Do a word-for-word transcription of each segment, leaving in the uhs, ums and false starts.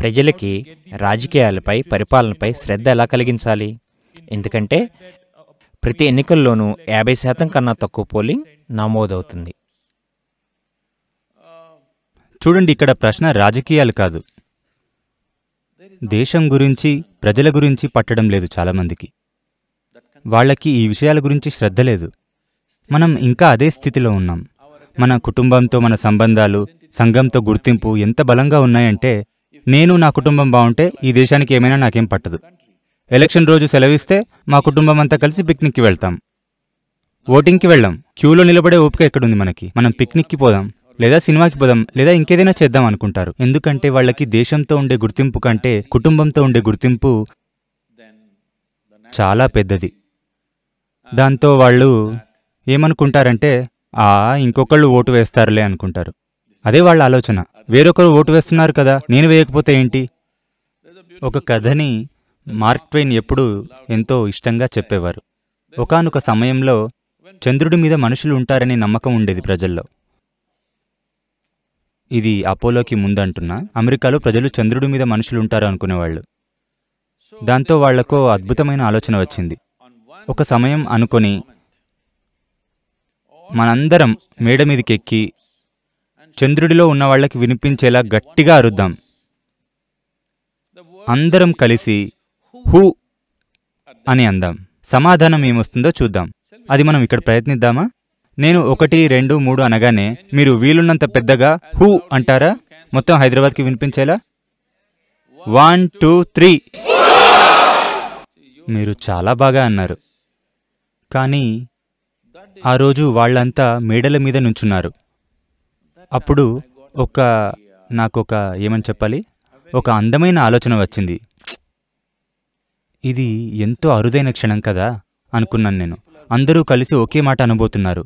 ప్రజలకి రాజకీయాలపై, పరిపాలనపై శ్రద్ధ ఎలా కలిగించాలి? ఎందుకంటే ప్రతి ఎన్నికల్లోనూ యాభై శాతం కన్నా తక్కువ పోలింగ్ నమోదవుతుంది. చూడండి, ఇక్కడ ప్రశ్న రాజకీయాలు కాదు, దేశం గురించి, ప్రజల గురించి పట్టడం లేదు చాలామందికి. వాళ్ళకి ఈ విషయాల గురించి శ్రద్ధ లేదు. మనం ఇంకా అదే స్థితిలో ఉన్నాం. మన కుటుంబంతో మన సంబంధాలు, సంఘంతో గుర్తింపు ఎంత బలంగా ఉన్నాయంటే, నేను నా కుటుంబం బాగుంటే ఈ దేశానికి ఏమైనా నాకేం పట్టదు. ఎలక్షన్ రోజు సెలవిస్తే మా కుటుంబం అంతా కలిసి పిక్నిక్కి వెళ్తాం. ఓటింగ్కి వెళ్ళాం. క్యూలో నిలబడే ఓపిక ఎక్కడుంది మనకి? మనం పిక్నిక్కి పోదాం, లేదా సినిమాకి పోదాం, లేదా ఇంకేదైనా చేద్దాం అనుకుంటారు. ఎందుకంటే వాళ్ళకి దేశంతో ఉండే గుర్తింపు కంటే కుటుంబంతో ఉండే గుర్తింపు చాలా పెద్దది. దాంతో వాళ్ళు ఏమనుకుంటారంటే, ఆ ఇంకొకళ్ళు ఓటు వేస్తారులే అనుకుంటారు. అదే వాళ్ళ ఆలోచన. వేరొకరు ఓటు వేస్తున్నారు కదా, నేను వేయకపోతే ఏంటి? ఒక కథని మార్క్ ట్వైన్ ఎప్పుడూ ఎంతో ఇష్టంగా చెప్పేవారు. ఒకానొక సమయంలో చంద్రుడి మీద మనుషులు ఉంటారనే నమ్మకం ఉండేది ప్రజల్లో. ఇది అపోలోకి ముందంటున్నా. అమెరికాలో ప్రజలు చంద్రుడి మీద మనుషులు ఉంటారు అనుకునేవాళ్ళు. దాంతో వాళ్లకు అద్భుతమైన ఆలోచన వచ్చింది. ఒక సమయం అనుకొని మనందరం మేడ మీదకెక్కి చంద్రుడిలో ఉన్న వాళ్ళకి వినిపించేలా గట్టిగా అరుద్దాం. అందరం కలిసి హూ అని అందాం. సమాధానం ఏమొస్తుందో చూద్దాం. అది మనం ఇక్కడ ప్రయత్నిద్దామా? నేను ఒకటి రెండు మూడు అనగానే మీరు వీలున్నంత పెద్దగా హూ అంటారా? మొత్తం హైదరాబాద్కి వినిపించేలా. One two three. మీరు చాలా బాగా అన్నారు. కానీ ఆ రోజు వాళ్ళంతా మేడల మీద నుంచున్నారు. అప్పుడు ఒక నాకొక ఏమని చెప్పాలి, ఒక అందమైన ఆలోచన వచ్చింది. ఇది ఎంతో అరుదైన క్షణం కదా అనుకున్నాను నేను. అందరూ కలిసి ఒకే మాట అనబోతున్నారు.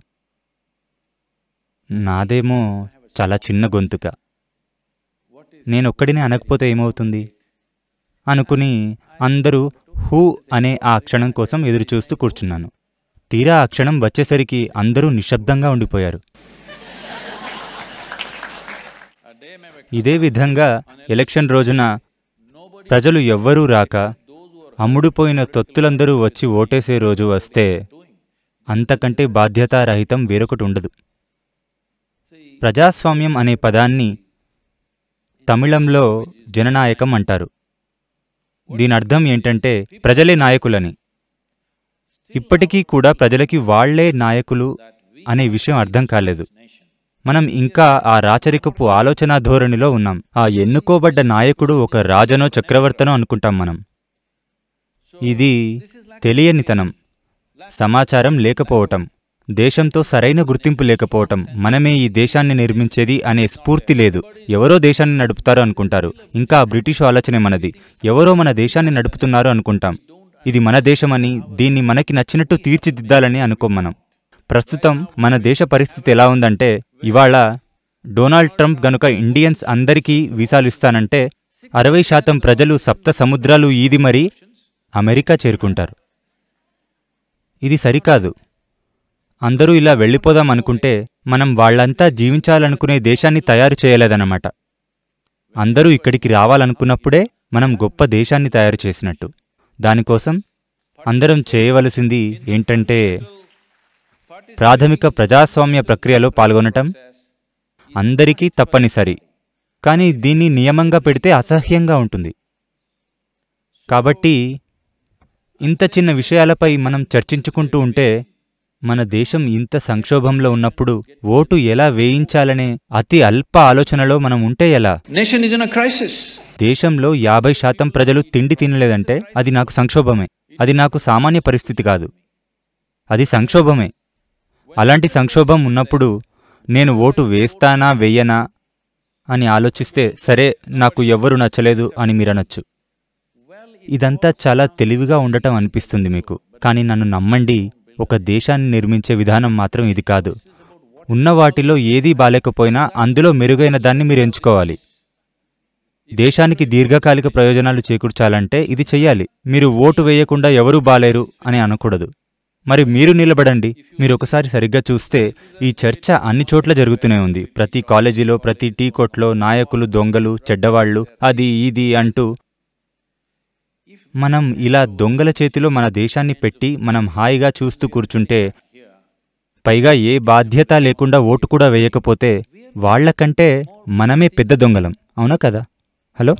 నాదేమో చాలా చిన్న గొంతుక, నేనొక్కడినే అనకపోతే ఏమవుతుంది అనుకుని అందరూ హూ అనే ఆ క్షణం కోసం ఎదురుచూస్తూ కూర్చున్నాను. తీరా ఆ క్షణం వచ్చేసరికి అందరూ నిశ్శబ్దంగా ఉండిపోయారు. ఇదే విధంగా ఎలక్షన్ రోజున ప్రజలు ఎవ్వరూ రాక అమ్ముడుపోయిన తొత్తులందరూ వచ్చి ఓటేసే రోజు వస్తే అంతకంటే బాధ్యతారహితం వేరొకటి ఉండదు. ప్రజాస్వామ్యం అనే పదాన్ని తమిళంలో జననాయకం అంటారు. దీని అర్థం ఏంటంటే ప్రజలే నాయకులని. ఇప్పటికీ కూడా ప్రజలకి వాళ్లే నాయకులు అనే విషయం అర్థం కాలేదు. మనం ఇంకా ఆ రాచరికపు ఆలోచనా ధోరణిలో ఉన్నాం. ఆ ఎన్నుకోబడ్డ నాయకుడు ఒక రాజనో చక్రవర్తనో అనుకుంటాం మనం. ఇది తెలియనితనం, సమాచారం లేకపోవటం, దేశంతో సరైన గుర్తింపు లేకపోవటం, మనమే ఈ దేశాన్ని నిర్మించేది అనే స్ఫూర్తి లేదు. ఎవరో దేశాన్ని నడుపుతారు అనుకుంటారు. ఇంకా బ్రిటిష్ ఆలోచనే మనది. ఎవరో మన దేశాన్ని నడుపుతున్నారు అనుకుంటాం. ఇది మన దేశమని, దీన్ని మనకి నచ్చినట్టు తీర్చిదిద్దాలని అనుకోం మనం. ప్రస్తుతం మన దేశ పరిస్థితి ఎలా ఉందంటే, ఇవాళ డొనాల్డ్ ట్రంప్ గనుక ఇండియన్స్ అందరికీ వీసాలు ఇస్తానంటే అరవై శాతం ప్రజలు సప్త సముద్రాలు ఈది మరీ అమెరికా చేరుకుంటారు. ఇది సరికాదు. అందరూ ఇలా వెళ్ళిపోదాం అనుకుంటే మనం వాళ్లంతా జీవించాలనుకునే దేశాన్ని తయారు చేయలేదన్నమాట. అందరూ ఇక్కడికి రావాలనుకున్నప్పుడే మనం గొప్ప దేశాన్ని తయారు చేసినట్టు. దానికోసం అందరం చేయవలసింది ఏంటంటే, ప్రాథమిక ప్రజాస్వామ్య ప్రక్రియలో పాల్గొనటం అందరికీ తప్పనిసరి. కానీ దీన్ని నియమంగా పెడితే అసహ్యంగా ఉంటుంది. కాబట్టి ఇంత చిన్న విషయాలపై మనం చర్చించుకుంటూ ఉంటే, మన దేశం ఇంత సంక్షోభంలో ఉన్నప్పుడు ఓటు ఎలా వేయించాలనే అతి అల్ప ఆలోచనలో మనం ఉంటే ఎలా? దేశంలో యాభై శాతం ప్రజలు తిండి తినలేదంటే అది నాకు సంక్షోభమే. అది నాకు సామాన్య పరిస్థితి కాదు, అది సంక్షోభమే. అలాంటి సంక్షోభం ఉన్నప్పుడు నేను ఓటు వేస్తానా వెయ్యనా అని ఆలోచిస్తే, సరే నాకు ఎవ్వరూ నచ్చలేదు అని మీరనొచ్చు. ఇదంతా చాలా తెలివిగా ఉండటం అనిపిస్తుంది మీకు. కానీ నన్ను నమ్మండి, ఒక దేశాన్ని నిర్మించే విధానం మాత్రం ఇది కాదు. ఉన్న వాటిలో ఏదీ బాలేకపోయినా అందులో మెరుగైన దాన్ని మీరు ఎంచుకోవాలి. దేశానికి దీర్ఘకాలిక ప్రయోజనాలు చేకూర్చాలంటే ఇది చెయ్యాలి. మీరు ఓటు వేయకుండా ఎవరూ బాలేరు అని అనకూడదు. మరి మీరు నిలబడండి. మీరు ఒకసారి సరిగ్గా చూస్తే ఈ చర్చ అన్ని చోట్ల జరుగుతూనే ఉంది. ప్రతి కాలేజీలో, ప్రతి టీ కొట్లో నాయకులు దొంగలు, చెడ్డవాళ్లు, అది ఇది అంటూ. మనం ఇలా దొంగల చేతిలో మన దేశాన్ని పెట్టి మనం హాయిగా చూస్తూ కూర్చుంటే, పైగా ఏ బాధ్యత లేకుండా ఓటు కూడా వేయకపోతే, వాళ్లకంటే మనమే పెద్ద దొంగలం, అవునా కదా? హలో,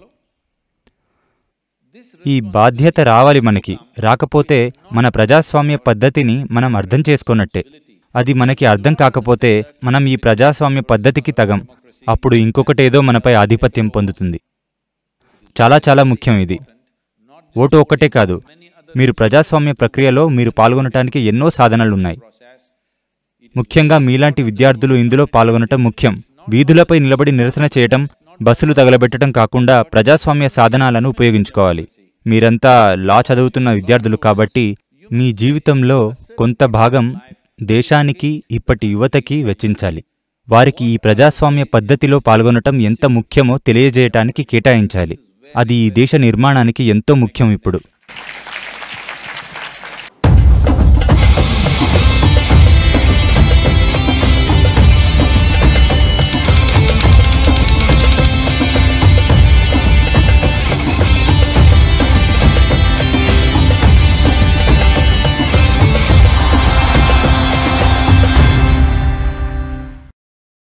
ఈ బాధ్యత రావాలి మనకి. రాకపోతే మన ప్రజాస్వామ్య పద్ధతిని మనం అర్థం చేసుకున్నట్టే. అది మనకి అర్థం కాకపోతే మనం ఈ ప్రజాస్వామ్య పద్ధతికి తగం. అప్పుడు ఇంకొకటేదో మనపై ఆధిపత్యం పొందుతుంది. చాలా చాలా ముఖ్యం ఇది. ఓటు ఒక్కటే కాదు, మీరు ప్రజాస్వామ్య ప్రక్రియలో మీరు పాల్గొనటానికి ఎన్నో సాధనాలున్నాయి. ముఖ్యంగా మీలాంటి విద్యార్థులు ఇందులో పాల్గొనటం ముఖ్యం. వీధులపై నిలబడి నిరసన చేయటం, బస్సులు తగలబెట్టడం కాకుండా ప్రజాస్వామ్య సాధనాలను ఉపయోగించుకోవాలి. మీరంతా లా చదువుతున్న విద్యార్థులు కాబట్టి మీ జీవితంలో కొంత భాగం దేశానికి, ఇప్పటి యువతకి వెచ్చించాలి. వారికి ఈ ప్రజాస్వామ్య పద్ధతిలో పాల్గొనటం ఎంత ముఖ్యమో తెలియజేయటానికి కేటాయించాలి. అది ఈ దేశ నిర్మాణానికి ఎంతో ముఖ్యం ఇప్పుడు.